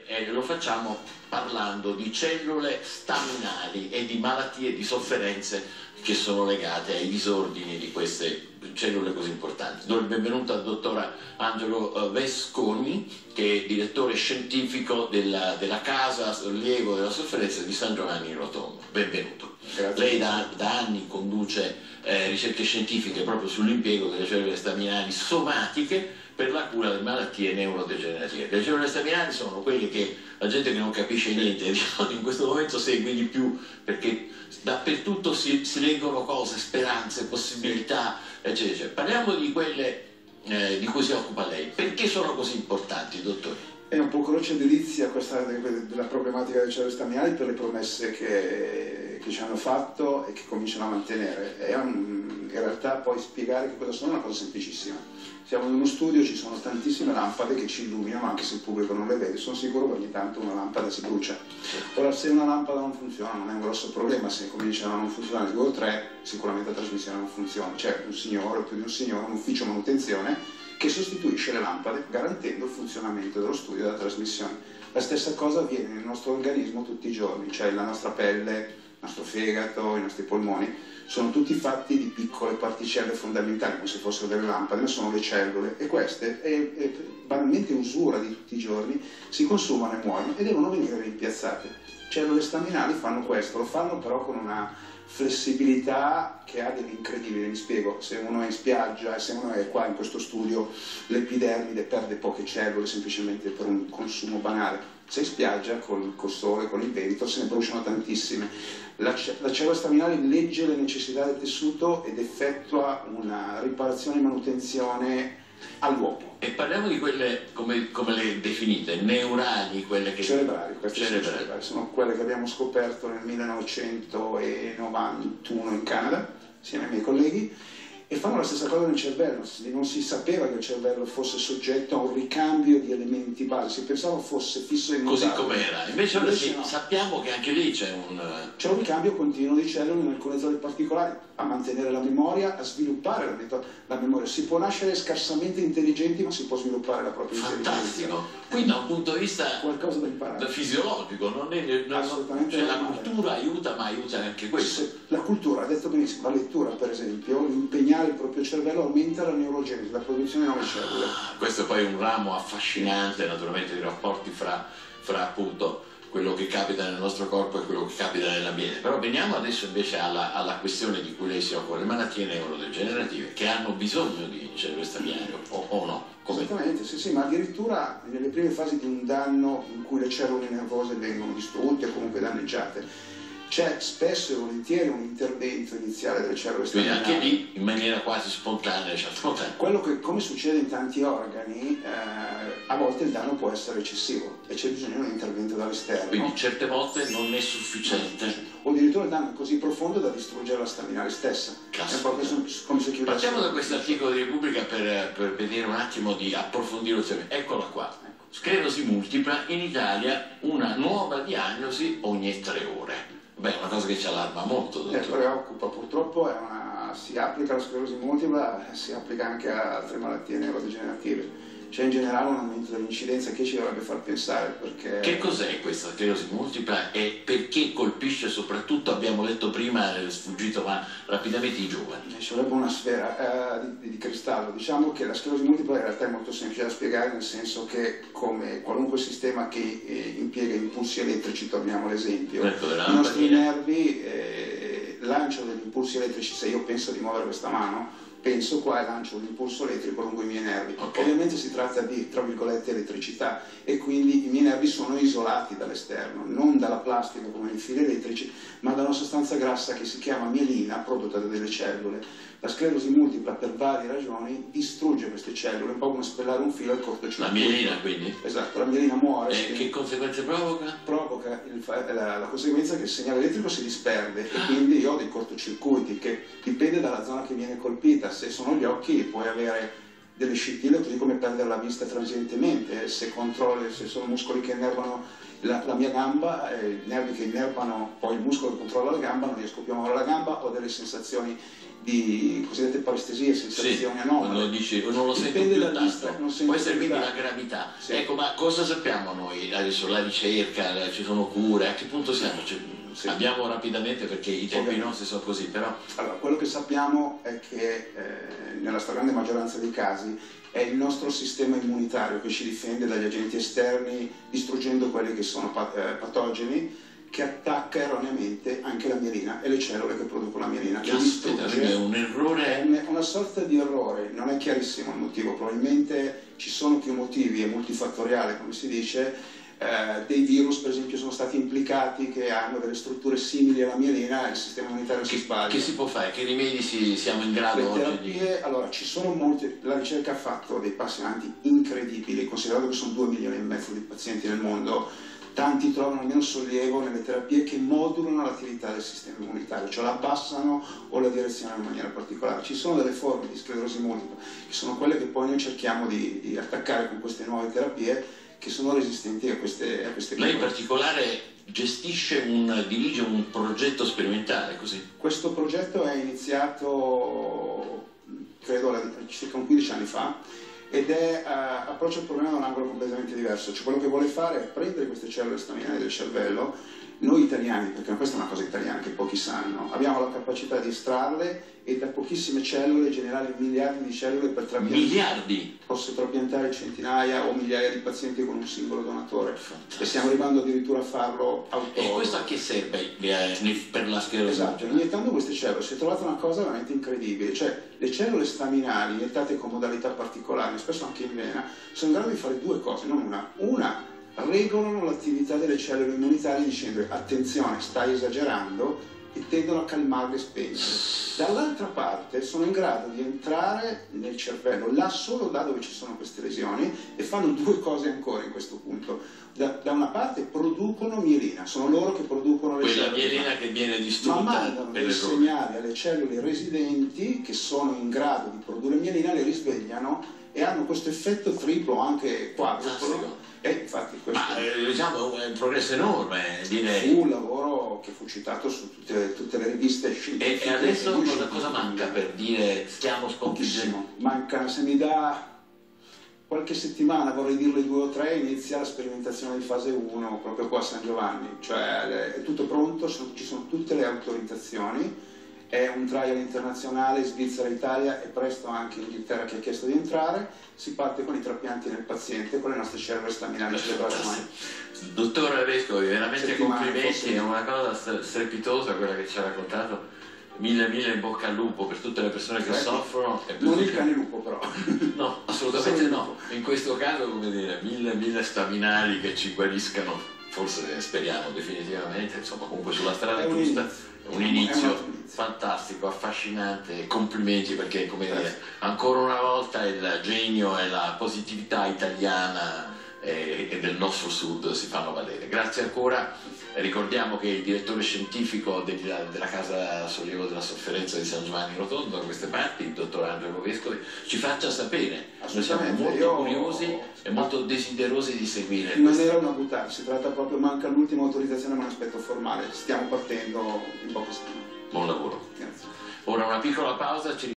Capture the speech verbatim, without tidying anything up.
e lo facciamo parlando di cellule staminali e di malattie, di sofferenze che sono legate ai disordini di queste cellule così importanti. Do il benvenuto al dottor Angelo Vesconi, che è direttore scientifico della, della Casa Sollievo della Sofferenza di San Giovanni Rotondo. Benvenuto. Grazie. Lei da, da anni conduce eh, ricerche scientifiche proprio sull'impiego delle cellule staminali somatiche per la cura delle malattie neurodegenerative. Le cellule staminali sono quelle che la gente che non capisce niente in questo momento segue di più, perché dappertutto si, si leggono cose, speranze, possibilità, eccetera, eccetera. Parliamo di quelle eh, di cui si occupa lei. Perché sono così importanti, dottore? È un po' croce delizia questa della problematica delle cellule staminali per le promesse che, che ci hanno fatto e che cominciano a mantenere. È un, in realtà poi spiegare che cosa sono è una cosa semplicissima. Siamo in uno studio, ci sono tantissime lampade che ci illuminano, anche se il pubblico non le vede. Sono sicuro che ogni tanto una lampada si brucia. Ora, se una lampada non funziona non è un grosso problema, se cominciano a non funzionare due o tre, sicuramente la trasmissione non funziona. C'è un signore o più di un signore, un ufficio manutenzione, che sostituisce le lampade garantendo il funzionamento dello studio e della trasmissione. La stessa cosa avviene nel nostro organismo tutti i giorni, cioè la nostra pelle, il nostro fegato, i nostri polmoni, sono tutti fatti di piccole particelle fondamentali, come se fossero delle lampade, ma sono le cellule, e queste, è, è banalmente usura di tutti i giorni, si consumano e muoiono e devono venire rimpiazzate. Cellule staminali fanno questo, lo fanno però con una flessibilità che ha dell'incredibile. Mi spiego: se uno è in spiaggia e se uno è qua in questo studio, l'epidermide perde poche cellule semplicemente per un consumo banale. Se in spiaggia, col, col sole, con il vento, se ne bruciano tantissime. La, la cellula staminale legge le necessità del tessuto ed effettua una riparazione e manutenzione all'uopo. E parliamo di quelle, come, come le definite, neurali, quelle che... Cerebrali, queste cerebrali. Sono cerebrali, sono quelle che abbiamo scoperto nel millenovecentonovantuno in Canada, insieme ai miei colleghi, e fanno la stessa cosa nel cervello. Non si sapeva che il cervello fosse soggetto a un ricambio di elementi base, si pensava fosse fisso e immutabile. Così com'era. Invece ora Invece sì, no. Sappiamo che anche lì c'è un... C'è un ricambio continuo di cellule in alcune zone particolari, a mantenere la memoria, a sviluppare la, la memoria. Si può nascere scarsamente intelligenti, ma si può sviluppare la propria intelligenza. Fantastico. Quindi da un punto di vista qualcosa da imparare. Fisiologico, non è, non, assolutamente cioè, la normale. cultura aiuta, ma aiuta anche questo. Se, la cultura, ha detto benissimo, la lettura per esempio, impegnare il proprio cervello aumenta la neurogenesi, la produzione di nuove cellule. Ah, questo è poi un ramo affascinante naturalmente di rapporti fra, fra appunto quello che capita nel nostro corpo e quello che capita nell'ambiente. Però veniamo adesso invece alla, alla questione di cui lei si occupa, le malattie neurodegenerative, che hanno bisogno di cellule staminali o, o no? Come... Esattamente, sì, sì, ma addirittura nelle prime fasi di un danno in cui le cellule nervose vengono distrutte o comunque danneggiate, c'è spesso e volentieri un intervento iniziale delle cellule staminali. Quindi anche lì in maniera quasi spontanea, cioè spontanea. Quello che, come succede in tanti organi, eh, a volte il danno può essere eccessivo e c'è bisogno di un intervento dall'esterno. Quindi certe volte non è sufficiente. O addirittura il danno è così profondo da distruggere la staminale stessa. Caspita. È proprio come se chiudesse. Partiamo da questo articolo di Repubblica per, per vedere un attimo di approfondire. Eccola qua. Sclerosi multipla, in Italia una nuova diagnosi ogni tre ore. Beh, è una cosa che ci allarma molto, dottore. Eh, preoccupa, purtroppo è una, si applica alla sclerosi multipla, si applica anche a altre malattie neurodegenerative. C'è in generale un aumento dell'incidenza che ci dovrebbe far pensare, perché... Che cos'è questa sclerosi multipla e perché colpisce soprattutto, abbiamo letto prima, è sfuggito ma rapidamente, i giovani? Ci vorrebbe una sfera eh, di, di cristallo. Diciamo che la sclerosi multipla in realtà è molto semplice da spiegare, nel senso che come qualunque sistema che eh, impiega impulsi elettrici, torniamo all'esempio, ecco, i nostri nervi eh, lanciano degli impulsi elettrici. Se io penso di muovere questa mano, penso qua e lancio un impulso elettrico lungo i miei nervi. Okay. Ovviamente si tratta di, tra virgolette, elettricità, e quindi i miei nervi sono isolati dall'esterno, non dalla plastica come i fili elettrici, ma da una sostanza grassa che si chiama mielina, prodotta da delle cellule. La sclerosi multipla, per varie ragioni, distrugge queste cellule, un po' come spellare un filo al cortocircuito. La mielina, quindi? Esatto, la mielina muore. E che conseguenze provoca? Provoca il, la, la conseguenza che il segnale elettrico si disperde e quindi io ho dei cortocircuiti, che dipende dalla zona che viene colpita. Se sono gli occhi puoi avere delle scintille, così come perdere la vista transientemente, se, controlli, se sono muscoli che innervano la, la mia gamba, eh, nervi che innervano poi il muscolo che controlla la gamba, non riesco più a muovere la gamba, ho delle sensazioni di cosiddette parestesie, sensazioni sì, anomale. Quando dici non lo sento Dipende più dal tanto, distro, non può essere quindi più la gravità. Sì. Ecco, ma cosa sappiamo noi adesso? La ricerca, ci sono cure, a che punto siamo? Cioè, sì. Andiamo rapidamente perché i tempi nostri sono così, però... Allora, quello che sappiamo è che eh, nella stragrande maggioranza dei casi è il nostro sistema immunitario che ci difende dagli agenti esterni, distruggendo quelli che sono pat eh, patogeni, che attacca erroneamente anche la mielina e le cellule che producono la mielina. Caspita, è un errore... È un, una sorta di errore, non è chiarissimo il motivo, probabilmente ci sono più motivi, è multifattoriale come si dice. Eh, dei virus per esempio sono stati implicati che hanno delle strutture simili alla mielina e il sistema immunitario si sbaglia. Che si può fare? Che rimedi si, siamo in grado le oggi terapie, di... Allora, ci sono molti, la ricerca ha fatto dei passi avanti incredibili, considerato che sono due milioni e mezzo di pazienti nel mondo. Tanti trovano almeno sollievo nelle terapie che modulano l'attività del sistema immunitario, cioè la abbassano o la direzionano in maniera particolare. Ci sono delle forme di sclerosi multipla, che sono quelle che poi noi cerchiamo di, di attaccare con queste nuove terapie, che sono resistenti a queste, a queste Lei in particolare gestisce un, dirige un progetto sperimentale, così? Questo progetto è iniziato, credo, circa un quindici anni fa, ed è uh, approccia il problema da un angolo completamente diverso, cioè quello che vuole fare è prendere queste cellule staminali del cervello. Noi italiani, perché questa è una cosa italiana che pochi sanno, abbiamo la capacità di estrarle e da pochissime cellule generare miliardi di cellule per trapiantare. Miliardi? Posso trapiantare centinaia o migliaia di pazienti con un singolo donatore. Fantastico. E stiamo arrivando addirittura a farlo autonomo. E questo a che serve per la sclerosi? Esatto, iniettando queste cellule si è trovata una cosa veramente incredibile, cioè le cellule staminali iniettate con modalità particolari, spesso anche in vena, sono in grado di fare due cose, non una. Una, regolano l'attività delle cellule immunitarie dicendo attenzione, stai esagerando, e tendono a calmarle e spegnere. Dall'altra parte sono in grado di entrare nel cervello, là solo là dove ci sono queste lesioni, e fanno due cose ancora in questo punto. Da, da una parte producono mielina, sono loro che producono le quella cellule. Quella mielina che viene distrutta. Ma mandano dei segnali alle cellule residenti che sono in grado di produrre mielina, le risvegliano e hanno questo effetto triplo, anche quadruplo. E infatti questo Ma, eh, diciamo, è un progresso enorme, direi. fu un lavoro che fu citato su tutte, tutte le riviste scientifiche. E, e adesso cosa, cosa manca per dire stiamo sconfiggendo? Manca, se mi dà qualche settimana, vorrei dirle due o tre, inizia la sperimentazione di fase uno proprio qua a San Giovanni, cioè è tutto pronto, ci sono tutte le autorizzazioni. È un trial internazionale, Svizzera-Italia e presto anche Inghilterra che ha chiesto di entrare. Si parte con i trapianti nel paziente con le nostre cellule staminali cerebrali umane. Dottor Vescovi, veramente Settimana, complimenti, è una cosa strepitosa quella che ci ha raccontato. Mille mille in bocca al lupo per tutte le persone che Certo. soffrono. E Non il cane lupo però. No, assolutamente no. In questo caso, come dire, mille mille staminali che ci guariscano, forse speriamo definitivamente, insomma comunque sulla strada È giusta. un È un inizio fantastico, affascinante, complimenti perché come dire, ancora una volta il genio e la positività italiana e, e del nostro sud si fanno valere. Grazie ancora, ricordiamo che il direttore scientifico della, della Casa Sollievo della Sofferenza di San Giovanni Rotondo, da queste parti, il dottor Angelo Vescovi, ci faccia sapere. Noi siamo molto Io... curiosi e molto desiderosi di seguire. Non era una buttata, si tratta proprio, manca l'ultima autorizzazione ma un aspetto formale. Stiamo partendo in poche settimane. Buon lavoro. Grazie. Ora una piccola pausa. Ci